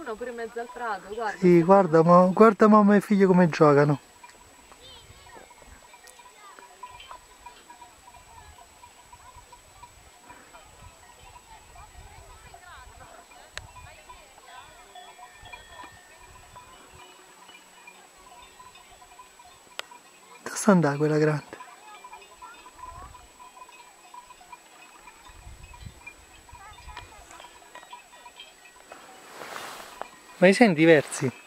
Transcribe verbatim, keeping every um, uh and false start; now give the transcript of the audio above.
uno pure in mezzo al prato, guarda. Sì, guarda, ma, guarda mamma e figlio come giocano. Dove sta andando quella grande? Ma i senti diversi?